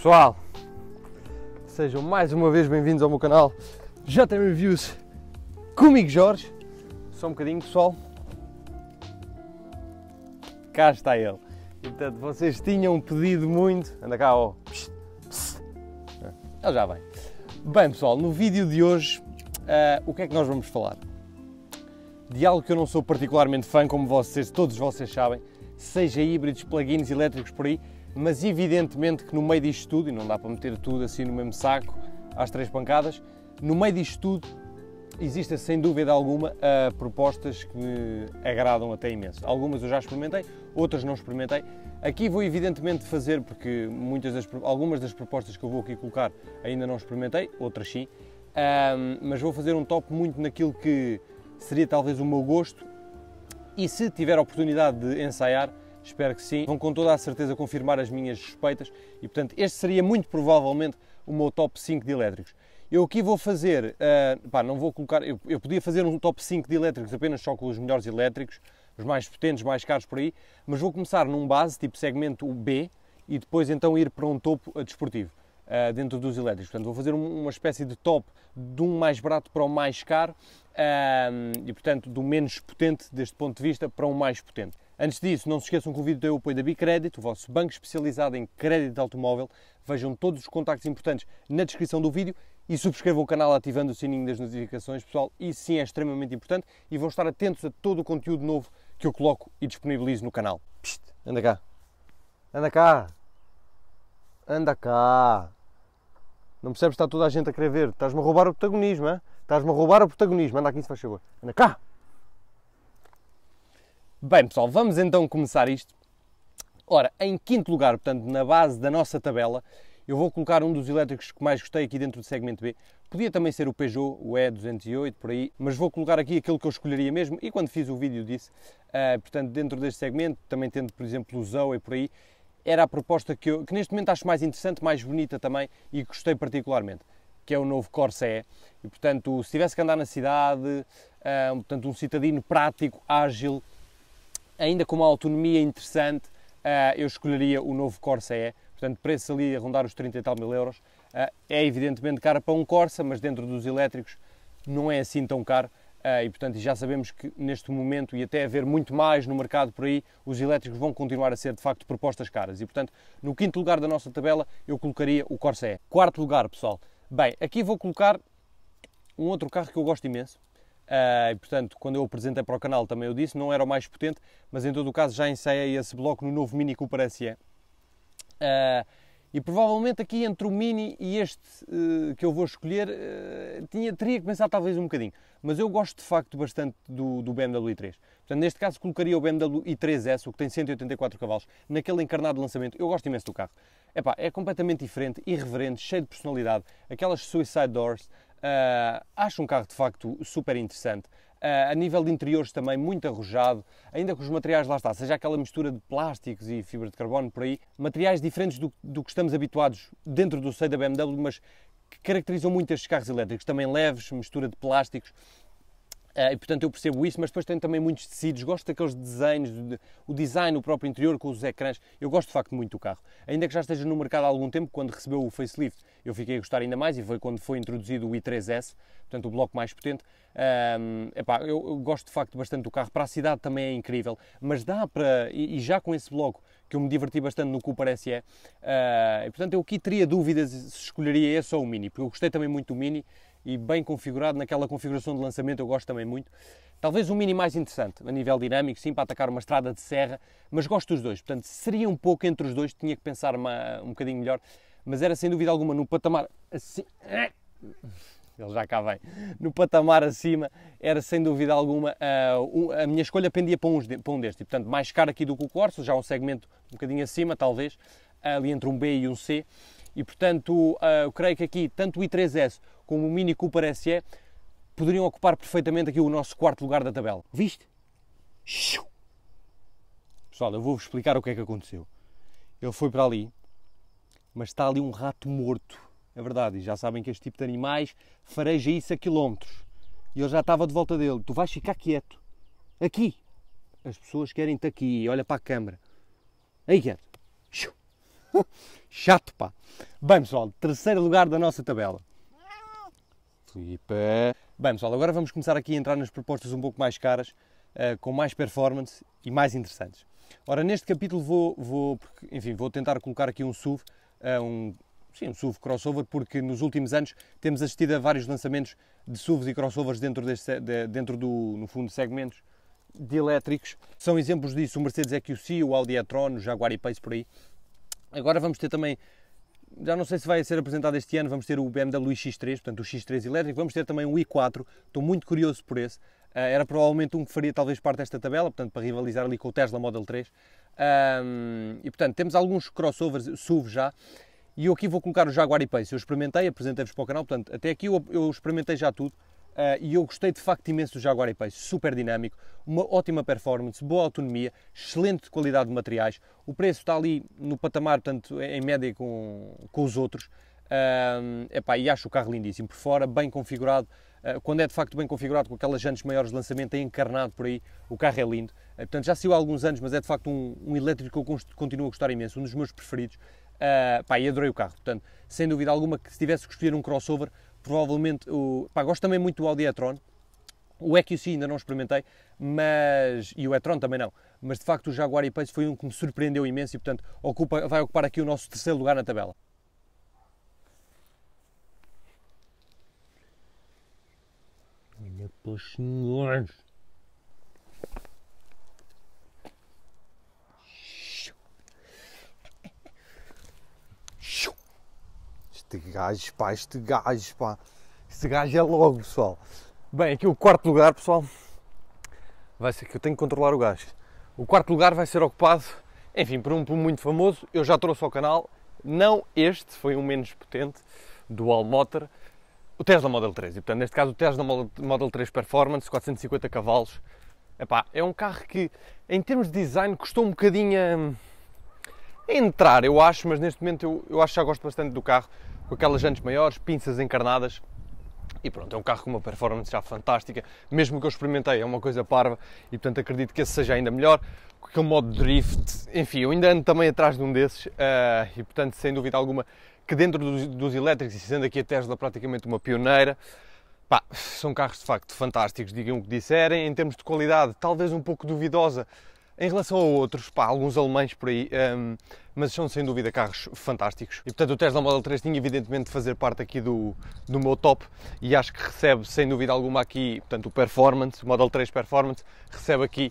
Pessoal, sejam mais uma vez bem-vindos ao meu canal JM Reviews comigo Jorge. Só um bocadinho, pessoal. Cá está ele. E, portanto, vocês tinham pedido muito. Anda cá, ó. Ele já vem. Bem, pessoal, no vídeo de hoje, o que é que nós vamos falar? De algo que eu não sou particularmente fã, como todos vocês sabem, seja híbridos, plugins elétricos por aí, mas evidentemente que no meio disto tudo, e não dá para meter tudo assim no mesmo saco, às três pancadas, no meio disto tudo existem sem dúvida alguma propostas que me agradam até imenso. Algumas eu já experimentei, outras não experimentei. Aqui vou evidentemente fazer, porque algumas das propostas que eu vou aqui colocar ainda não experimentei, outras sim, mas vou fazer um top muito naquilo que seria talvez o meu gosto, e se tiver a oportunidade de ensaiar, espero que sim, vão com toda a certeza confirmar as minhas suspeitas e, portanto, este seria muito provavelmente o meu top 5 de elétricos. Eu aqui vou fazer, não vou colocar, eu podia fazer um top 5 de elétricos apenas só com os melhores elétricos, os mais potentes, mais caros por aí, mas vou começar num base, tipo segmento B, e depois então ir para um topo desportivo, dentro dos elétricos. Portanto, vou fazer uma espécie de top de um mais barato para o mais caro, e portanto do menos potente deste ponto de vista para um mais potente. Antes disso, não se esqueçam que o vídeo tem o apoio da Bicrédito, o vosso banco especializado em crédito de automóvel. Vejam todos os contactos importantes na descrição do vídeo e subscrevam o canal ativando o sininho das notificações, pessoal. Isso sim é extremamente importante e vão estar atentos a todo o conteúdo novo que eu coloco e disponibilizo no canal. Psst, anda cá. Anda cá. Anda cá. Não percebes que está toda a gente a querer ver? Estás-me a roubar o protagonismo, hein? Estás-me a roubar o protagonismo. Anda aqui, se faz favor. Anda cá. Bem, pessoal, vamos então começar isto. Ora, em quinto lugar, portanto, na base da nossa tabela, eu vou colocar um dos elétricos que mais gostei aqui dentro do segmento B. Podia também ser o Peugeot, o E208, por aí, mas vou colocar aqui aquele que eu escolheria mesmo, e quando fiz o vídeo disse, portanto, dentro deste segmento, também tendo, por exemplo, o Zoe por aí, era a proposta que neste momento acho mais interessante, mais bonita também, e gostei particularmente, que é o novo Corsa E. E, portanto, se tivesse que andar na cidade, portanto, um citadino prático, ágil, ainda com uma autonomia interessante, eu escolheria o novo Corsa E. Portanto, preço ali a rondar os 30 e tal mil euros. É evidentemente caro para um Corsa, mas dentro dos elétricos não é assim tão caro. E portanto já sabemos que neste momento, e até haver muito mais no mercado por aí, os elétricos vão continuar a ser de facto propostas caras. E portanto, no quinto lugar da nossa tabela, eu colocaria o Corsa E. Quarto lugar, pessoal. Bem, aqui vou colocar um outro carro que eu gosto imenso. E portanto, quando eu o apresentei para o canal também eu disse, não era o mais potente, mas em todo o caso já ensaiei esse bloco no novo Mini Cooper SE. E provavelmente aqui entre o Mini e este que eu vou escolher, teria que pensar talvez um bocadinho, mas eu gosto de facto bastante do BMW i3. Portanto, neste caso colocaria o BMW i3S, o que tem 184 cavalos, naquele encarnado de lançamento. Eu gosto imenso do carro. Epá, é completamente diferente, irreverente, cheio de personalidade, aquelas suicide doors. Acho um carro de facto super interessante. A nível de interiores também muito arrojado, ainda com os materiais lá está, seja aquela mistura de plásticos e fibra de carbono por aí, materiais diferentes do que estamos habituados dentro do seio da BMW, mas que caracterizam muito estes carros elétricos, também leves, mistura de plásticos. E portanto eu percebo isso, mas depois tem também muitos tecidos, gosto daqueles desenhos, o design, o próprio interior com os ecrãs, eu gosto de facto muito do carro. Ainda que já esteja no mercado há algum tempo, quando recebeu o facelift, eu fiquei a gostar ainda mais, e foi quando foi introduzido o i3S, portanto o bloco mais potente. Eu gosto de facto bastante do carro, para a cidade também é incrível, mas dá para, e já com esse bloco, que eu me diverti bastante no Cooper SE, e portanto eu aqui teria dúvidas se escolheria esse ou o Mini, porque eu gostei também muito do Mini, e bem configurado, naquela configuração de lançamento eu gosto também muito. Talvez o Mini mais interessante, a nível dinâmico, sim, para atacar uma estrada de serra, mas gosto dos dois, portanto seria um pouco entre os dois, tinha que pensar um bocadinho melhor, mas era sem dúvida alguma no patamar assim, ele já cá vem, no patamar acima, era sem dúvida alguma, a minha escolha pendia para um destes, e, portanto mais caro aqui do que o Corsa, já um segmento um bocadinho acima talvez, ali entre um B e um C. E portanto, eu creio que aqui, tanto o i3S como o Mini Cooper SE poderiam ocupar perfeitamente aqui o nosso quarto lugar da tabela. Viste? Pessoal, eu vou-vos explicar o que é que aconteceu. Ele foi para ali, mas está ali um rato morto. É verdade, e já sabem que este tipo de animais fareja isso a quilómetros. E ele já estava de volta dele. Tu vais ficar quieto. Aqui. As pessoas querem-te aqui. Olha para a câmara. Aí quieto. Chato, pá. Bem, pessoal, terceiro lugar da nossa tabela. Filipe. Bem, pessoal, agora vamos começar aqui a entrar nas propostas um pouco mais caras, com mais performance e mais interessantes. Ora, neste capítulo vou tentar colocar aqui um SUV, um SUV crossover, porque nos últimos anos temos assistido a vários lançamentos de SUVs e crossovers dentro do, no fundo, segmentos de elétricos. São exemplos disso o Mercedes EQC, o Audi e-tron, o Jaguar E-Pace, por aí. Agora vamos ter também, já não sei se vai ser apresentado este ano, vamos ter o BMW X3, portanto o X3 elétrico, vamos ter também o i4, estou muito curioso por esse. Era provavelmente um que faria talvez parte desta tabela, portanto para rivalizar ali com o Tesla Model 3. E portanto temos alguns crossovers SUV já, e eu aqui vou colocar o Jaguar E-Pace. Eu experimentei, apresentei-vos para o canal, portanto até aqui eu experimentei já tudo. E eu gostei de facto imenso do Jaguar E-Pace, super dinâmico, uma ótima performance, boa autonomia, excelente qualidade de materiais, o preço está ali no patamar, portanto, em média com os outros, e acho o carro lindíssimo, por fora, bem configurado, quando é de facto bem configurado, com aquelas jantes maiores de lançamento, é encarnado por aí, o carro é lindo, portanto já saiu há alguns anos, mas é de facto um elétrico que eu continuo a gostar imenso, um dos meus preferidos, e adorei o carro, portanto, sem dúvida alguma que se tivesse que escolher um crossover, provavelmente, gosto também muito do Audi e-tron, o EQC ainda não experimentei, e o e-tron também não, mas de facto o Jaguar E-Pace foi um que me surpreendeu imenso e portanto vai ocupar aqui o nosso terceiro lugar na tabela. Olha para os senhores. Este gajo é logo, pessoal. Bem, aqui o quarto lugar, pessoal, vai ser que eu tenho que controlar o gajo. O quarto lugar vai ser ocupado, enfim, por um muito famoso, eu já trouxe ao canal, não este, foi um menos potente, Dual Motor, o Tesla Model 3. E, portanto, neste caso o Tesla Model 3 Performance, 450 cavalos. É um carro que, em termos de design, custou um bocadinho a entrar, eu acho, mas neste momento eu acho que já gosto bastante do carro, com aquelas jantes maiores, pinças encarnadas, e pronto, é um carro com uma performance já fantástica, mesmo que eu experimentei, é uma coisa parva, e portanto acredito que esse seja ainda melhor, com aquele modo drift, enfim, eu ainda ando também atrás de um desses, e portanto, sem dúvida alguma, que dentro dos elétricos, e sendo aqui a Tesla praticamente uma pioneira, são carros de facto fantásticos, digam o que disserem, em termos de qualidade, talvez um pouco duvidosa, em relação a outros, alguns alemães por aí, mas são sem dúvida carros fantásticos. E portanto o Tesla Model 3 tinha evidentemente de fazer parte aqui do meu top e acho que recebe sem dúvida alguma aqui, portanto o Performance, o Model 3 Performance, recebe aqui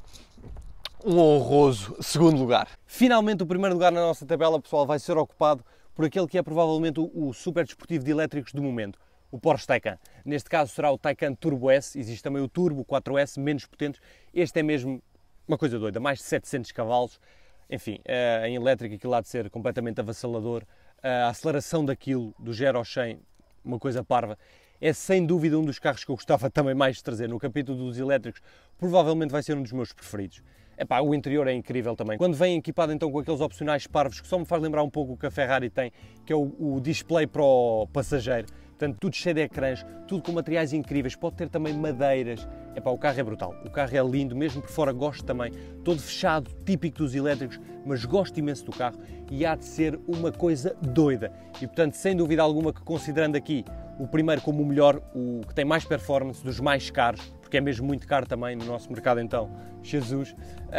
um honroso segundo lugar. Finalmente o primeiro lugar na nossa tabela, pessoal, vai ser ocupado por aquele que é provavelmente o super desportivo de elétricos do momento, o Porsche Taycan. Neste caso será o Taycan Turbo S, existe também o Turbo 4S, menos potentes, este é mesmo uma coisa doida, mais de 700 cavalos, enfim, em elétrico aquilo há de ser completamente avassalador, a aceleração daquilo, do 0 ao 100, uma coisa parva, é sem dúvida um dos carros que eu gostava também mais de trazer no capítulo dos elétricos, provavelmente vai ser um dos meus preferidos. O interior é incrível também. Quando vem equipado então com aqueles opcionais parvos, que só me faz lembrar um pouco o que a Ferrari tem, que é o display para o passageiro, portanto tudo cheio de ecrãs, tudo com materiais incríveis, pode ter também madeiras, o carro é brutal, o carro é lindo, mesmo por fora gosto também, todo fechado, típico dos elétricos, mas gosto imenso do carro e há de ser uma coisa doida. E portanto, sem dúvida alguma que considerando aqui o primeiro como o melhor, o que tem mais performance, dos mais caros, porque é mesmo muito caro também no nosso mercado então, Jesus,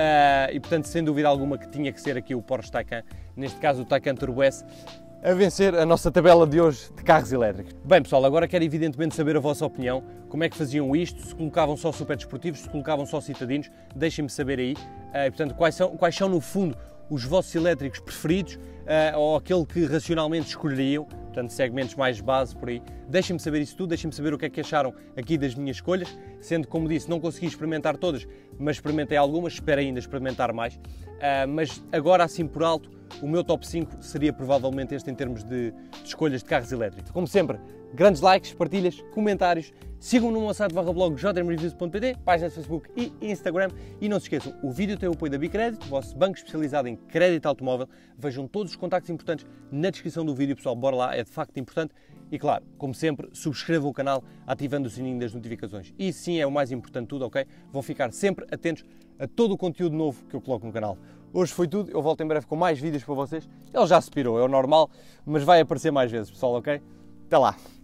e portanto, sem dúvida alguma que tinha que ser aqui o Porsche Taycan, neste caso o Taycan Turbo S, a vencer a nossa tabela de hoje de carros elétricos. Bem pessoal, agora quero evidentemente saber a vossa opinião, como é que faziam isto, se colocavam só super desportivos, se colocavam só citadinos, deixem-me saber aí, portanto, quais são no fundo os vossos elétricos preferidos, ou aquele que racionalmente escolheriam, portanto segmentos mais base por aí, deixem-me saber isso tudo, deixem-me saber o que é que acharam aqui das minhas escolhas, sendo como disse, não consegui experimentar todas, mas experimentei algumas, espero ainda experimentar mais, mas agora assim por alto, o meu top 5 seria provavelmente este em termos de escolhas de carros elétricos. Como sempre, grandes likes, partilhas, comentários, sigam-me no meu site /blog jreviews.pt, páginas de Facebook e Instagram e não se esqueçam, o vídeo tem o apoio da Bicrédito, o vosso banco especializado em crédito automóvel, vejam todos os contactos importantes na descrição do vídeo, pessoal, bora lá, é de facto importante e claro, como sempre, subscrevam o canal ativando o sininho das notificações. E sim, é o mais importante de tudo, ok? Vão ficar sempre atentos a todo o conteúdo novo que eu coloco no canal. Hoje foi tudo, eu volto em breve com mais vídeos para vocês. Ele já se pirou, é o normal, mas vai aparecer mais vezes, pessoal, ok? Até lá!